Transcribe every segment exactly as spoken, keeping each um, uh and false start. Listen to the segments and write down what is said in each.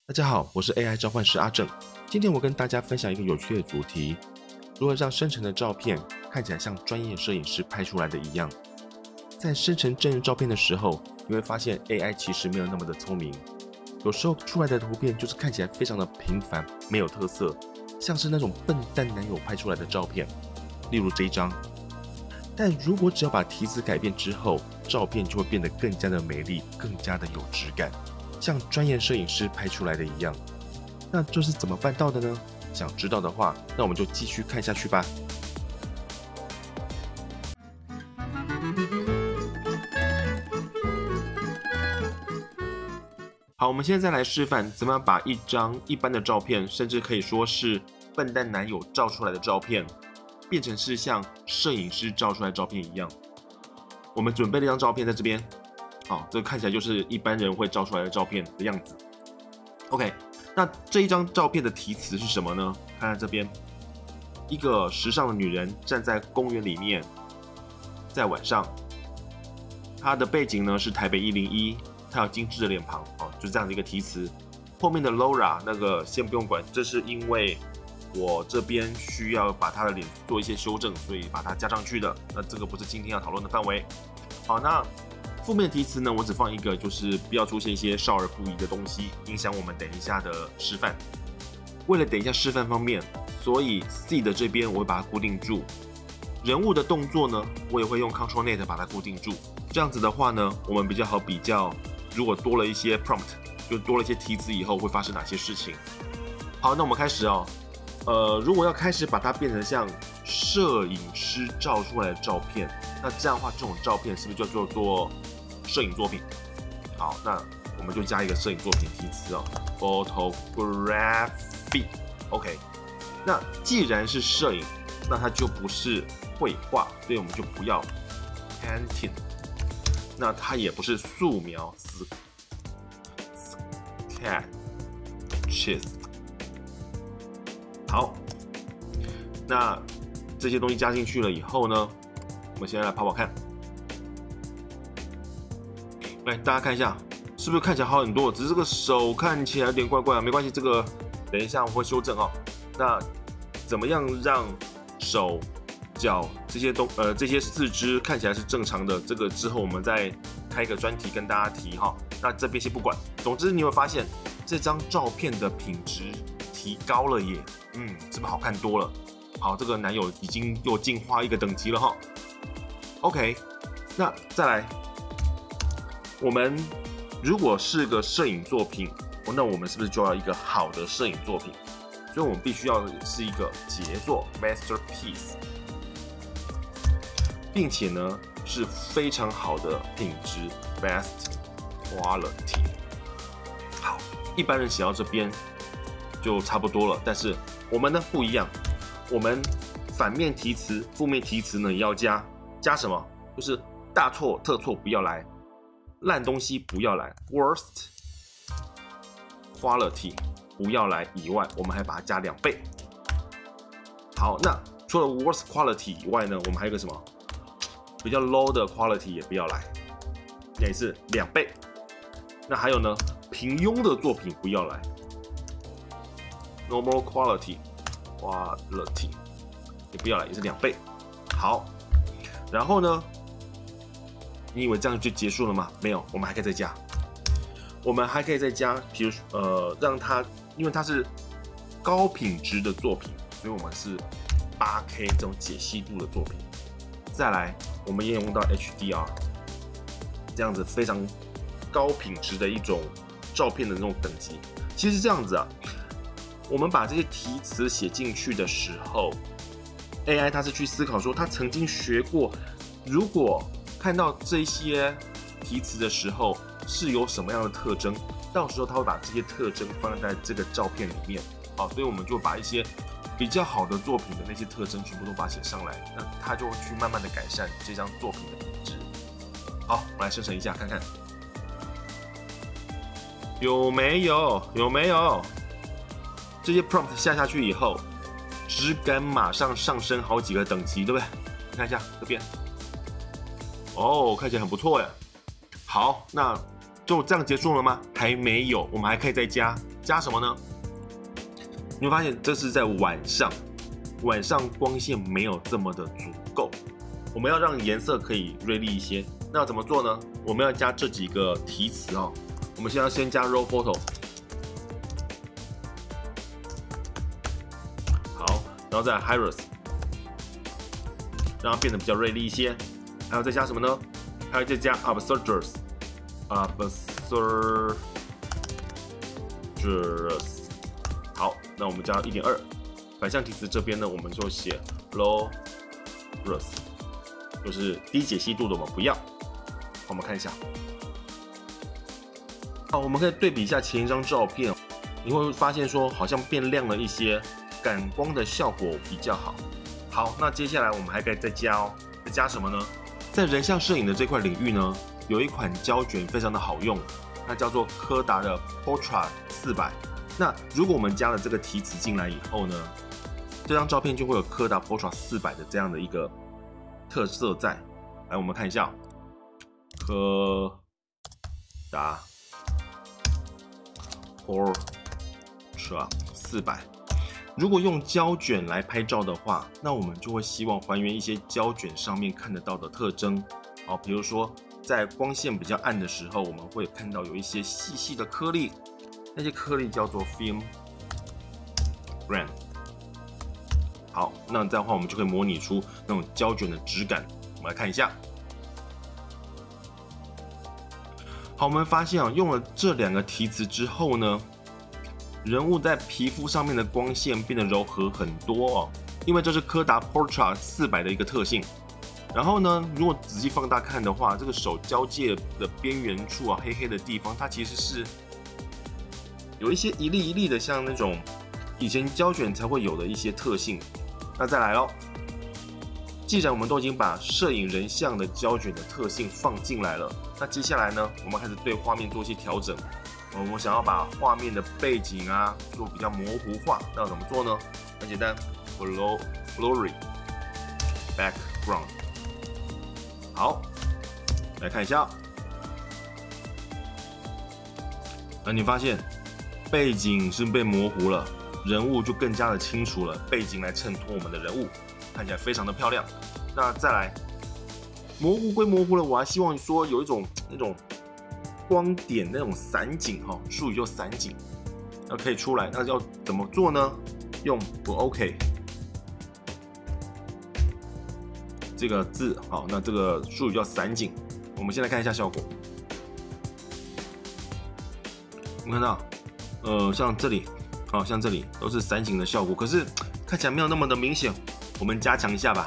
大家好，我是 A I 召唤师阿正。今天我跟大家分享一个有趣的主题：如何让生成的照片看起来像专业摄影师拍出来的一样。在生成真人照片的时候，你会发现 A I 其实没有那么的聪明，有时候出来的图片就是看起来非常的平凡，没有特色，像是那种笨蛋男友拍出来的照片，例如这一张。但如果只要把题词改变之后，照片就会变得更加的美丽，更加的有质感，像专业摄影师拍出来的一样。那这是怎么办到的呢？想知道的话，那我们就继续看下去吧。好，我们现在再来示范怎么样把一张一般的照片，甚至可以说是笨蛋男友照出来的照片，变成是像摄影师照出来的照片一样。我们准备了一张照片在这边，好，这个看起来就是一般人会照出来的照片的样子。OK， 那这一张照片的题词是什么呢？看看这边，一个时尚的女人站在公园里面，在晚上，她的背景呢是台北一零一，她有精致的脸庞，哦，就是这样的一个题词。后面的 Laura 那个先不用管，这是因为我这边需要把她的脸做一些修正，所以把它加上去的。那这个不是今天要讨论的范围。好，那负面题词呢，我只放一个，就是不要出现一些少儿不宜的东西，影响我们等一下的示范。为了等一下示范方面，所以 C 的这边我会把它固定住。人物的动作呢，我也会用 Control Net 把它固定住。这样子的话呢，我们比较好比较，如果多了一些 prompt， 就多了一些题词以后会发生哪些事情。好，那我们开始哦。呃，如果要开始把它变成像摄影师照出来的照片，那这样的话，这种照片是不是就叫做摄影作品？好，那我们就加一个摄影作品题词哦 ，photography。OK， 那既然是摄影，那它就不是绘画，所以我们就不要 painting。那它也不是素描 ，sketches。好，那这些东西加进去了以后呢，我们现在来跑跑看。来，大家看一下，是不是看起来好很多？只是这个手看起来有点怪怪，没关系，这个等一下我会修正哦。那怎么样让手、脚这些东呃这些四肢看起来是正常的？这个之后我们再开一个专题跟大家提哈。那这边先不管，总之你会发现这张照片的品质提高了耶。嗯，是不是好看多了？好，这个男友已经又进化一个等级了哈。OK， 那再来，我们如果是个摄影作品，那我们是不是就要一个好的摄影作品？所以我们必须要是一个杰作 （masterpiece）， 并且呢是非常好的品质 （best quality）。好，一般人写到这边就差不多了，但是我们呢不一样，我们反面题词、负面题词呢也要加，加什么？就是大错特错不要来，烂东西不要来 ，worst quality 不要来以外，我们还把它加两倍。好，那除了 worst quality 以外呢，我们还有个什么？比较 low 的 quality 也不要来，也是两倍。那还有呢，平庸的作品不要来。Normal quality, quality 也不要来，也是两倍。好，然后呢？你以为这样就结束了吗？没有，我们还可以再加。我们还可以再加，比如呃，让它，因为它是高品质的作品，所以我们是 八 K 这种解析度的作品。再来，我们也用到 H D R， 这样子非常高品质的一种照片的那种等级。其实这样子啊。我们把这些题词写进去的时候 ，A I 它是去思考说，它曾经学过，如果看到这些题词的时候是有什么样的特征，到时候它会把这些特征放在这个照片里面。好，所以我们就把一些比较好的作品的那些特征全部都把它写上来，那它就会去慢慢的改善这张作品的品质。好，我们来生成一下看看，有没有？有没有？这些 prompt 下下去以后，质感马上上升好几个等级，对不对？你看一下这边，哦，看起来很不错呀。好，那就这样结束了吗？还没有，我们还可以再加加什么呢？你会发现这是在晚上，晚上光线没有这么的足够，我们要让颜色可以锐利一些。那要怎么做呢？我们要加这几个题词哦。我们现在先加 raw photo， 好，然后再 high-res， 让它变得比较锐利一些。还有再加什么呢？还有再加 obscures，obscures。好，那我们加 一点二。反向题词这边呢，我们就写 low-res， 就是低解析度的我们不要。好，我们看一下。好，我们可以对比一下前一张照片，你会发现说好像变亮了一些，感光的效果比较好。好，那接下来我们还可以再加哦，再加什么呢？在人像摄影的这块领域呢，有一款胶卷非常的好用，它叫做柯达的 Portra 四百。那如果我们加了这个题词进来以后呢，这张照片就会有柯达 Portra 四百的这样的一个特色在。来，我们看一下，柯达 Portra 四百。如果用胶卷来拍照的话，那我们就会希望还原一些胶卷上面看得到的特征。好，比如说在光线比较暗的时候，我们会看到有一些细细的颗粒，那些颗粒叫做 film grain。好，那这样的话我们就可以模拟出那种胶卷的质感。我们来看一下。好，我们发现啊，用了这两个题词之后呢，人物在皮肤上面的光线变得柔和很多哦，因为这是柯达 Portra 四百的一个特性。然后呢，如果仔细放大看的话，这个手交界的边缘处啊，黑黑的地方，它其实是有一些一粒一粒的，像那种以前胶卷才会有的一些特性。那再来咯，既然我们都已经把摄影人像的胶卷的特性放进来了，那接下来呢，我们开始对画面做一些调整。我们想要把画面的背景啊做比较模糊化，那要怎么做呢？很简单 ，blurry background。好，来看一下，那你发现背景是被模糊了，人物就更加的清楚了，背景来衬托我们的人物，看起来非常的漂亮。那再来，模糊归模糊了，我还希望说有一种那种光点那种散景哈，术语就散景，那可以出来。那要怎么做呢？用不 OK 这个字，好，那这个术语叫散景。我们先来看一下效果。我们看到，呃，像这里，好像这里都是散景的效果，可是看起来没有那么的明显。我们加强一下吧。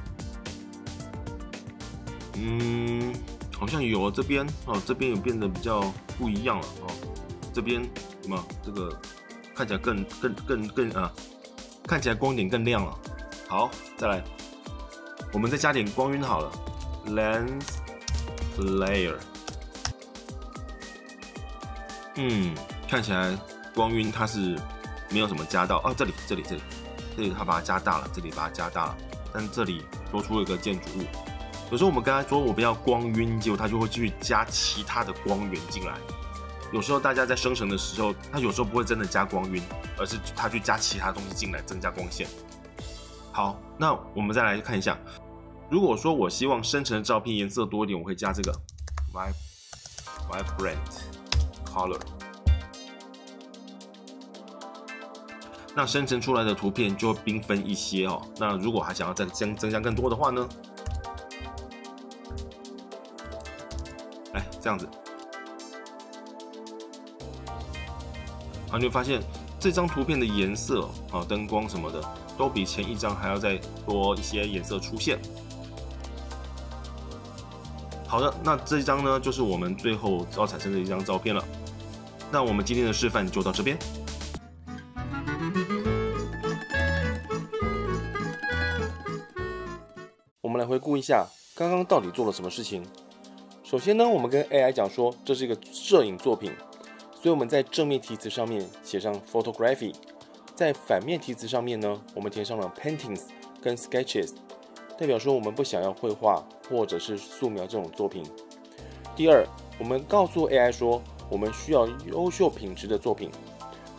嗯。好像有这边哦，这边有变得比较不一样了哦。这边什么？这个看起来更更更更啊，看起来光点更亮了。好，再来，我们再加点光晕好了 ，lens flare。嗯，看起来光晕它是没有什么加到哦，这里这里这里这里它把它加大了，这里把它加大了，但这里多出了一个建筑物。有时候我们刚才说我们要光晕，结果它就会去加其他的光源进来。有时候大家在生成的时候，它有时候不会真的加光晕，而是它去加其他东西进来，增加光线。好，那我们再来看一下，如果说我希望生成的照片颜色多一点，我会加这个 vibrant color。那生成出来的图片就会缤纷一些哦。那如果还想要再增增加更多的话呢？哎，这样子，好，你会发现这张图片的颜色啊、灯光什么的，都比前一张还要再多一些颜色出现。好的，那这一张呢，就是我们最后要产生的一张照片了。那我们今天的示范就到这边。我们来回顾一下刚刚到底做了什么事情。首先呢，我们跟 A I 讲说这是一个摄影作品，所以我们在正面题词上面写上 photography， 在反面题词上面呢，我们填上了 paintings 跟 sketches， 代表说我们不想要绘画或者是素描这种作品。第二，我们告诉 A I 说我们需要优秀品质的作品，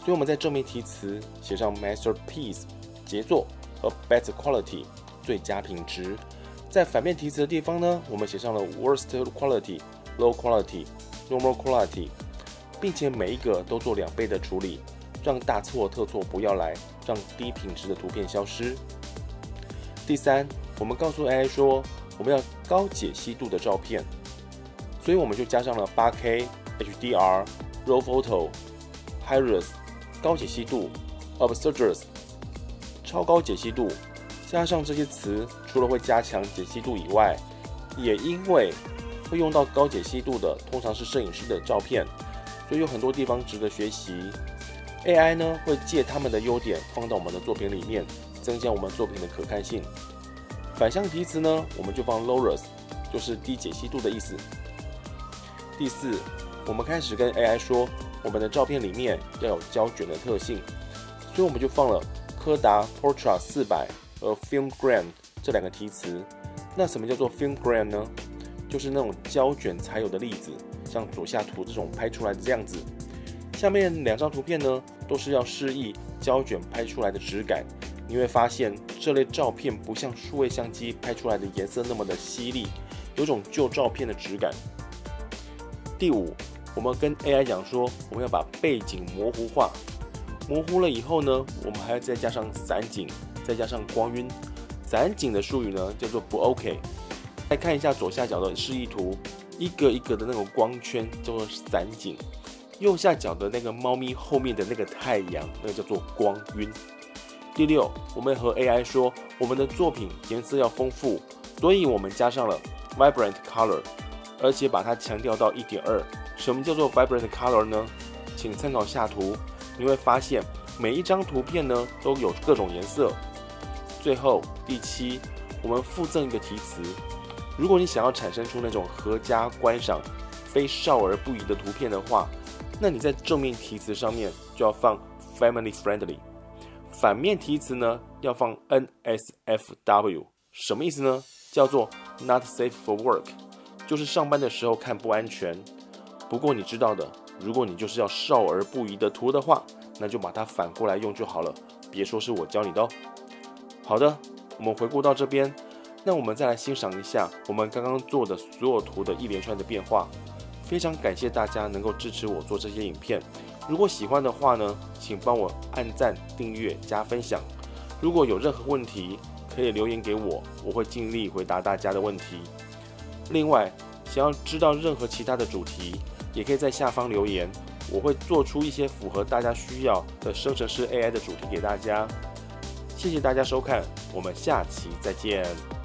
所以我们在正面题词写上 masterpiece 杰作和 better quality 最佳品质。在反面题词的地方呢，我们写上了 worst quality、low quality、normal quality， 并且每一个都做两倍的处理，让大错特错不要来，让低品质的图片消失。第三，我们告诉 A I 说我们要高解析度的照片，所以我们就加上了 八 K、H D R、RAW Photo、High-res 高解析度、Obscures 超高解析度。加上这些词，除了会加强解析度以外，也因为会用到高解析度的，通常是摄影师的照片，所以有很多地方值得学习。A I 呢会借他们的优点放到我们的作品里面，增加我们作品的可看性。反向题词呢，我们就放 low-res， 就是低解析度的意思。第四，我们开始跟 A I 说，我们的照片里面要有胶卷的特性，所以我们就放了柯达 Portra 四百和 Film Grain 这两个题词。那什么叫做 Film Grain 呢？就是那种胶卷才有的粒子，像左下图这种拍出来的这样子。下面两张图片呢，都是要示意胶卷拍出来的质感。你会发现这类照片不像数位相机拍出来的颜色那么的犀利，有种旧照片的质感。第五，我们跟 A I 讲说，我们要把背景模糊化。模糊了以后呢，我们还要再加上散景，再加上光晕。散景的术语呢叫做不 OK。再看一下左下角的示意图，一个一个的那种光圈叫做散景，右下角的那个猫咪后面的那个太阳，那个叫做光晕。第六，我们和 A I 说，我们的作品颜色要丰富，所以我们加上了 vibrant color， 而且把它强调到 一点二。什么叫做 vibrant color 呢？请参考下图，你会发现每一张图片呢都有各种颜色。最后第七，我们附赠一个题词，如果你想要产生出那种合家观赏、非少儿不宜的图片的话，那你在正面题词上面就要放 family friendly， 反面题词呢要放 N S F W， 什么意思呢？叫做 not safe for work， 就是上班的时候看不安全。不过你知道的，如果你就是要少儿不宜的图的话，那就把它反过来用就好了，别说是我教你的哦。好的，我们回顾到这边，那我们再来欣赏一下我们刚刚做的所有图的一连串的变化。非常感谢大家能够支持我做这些影片，如果喜欢的话呢，请帮我按赞、订阅、加分享。如果有任何问题，可以留言给我，我会尽力回答大家的问题。另外，想要知道任何其他的主题，也可以在下方留言，我会做出一些符合大家需要的生成式 A I 的主题给大家。谢谢大家收看，我们下期再见。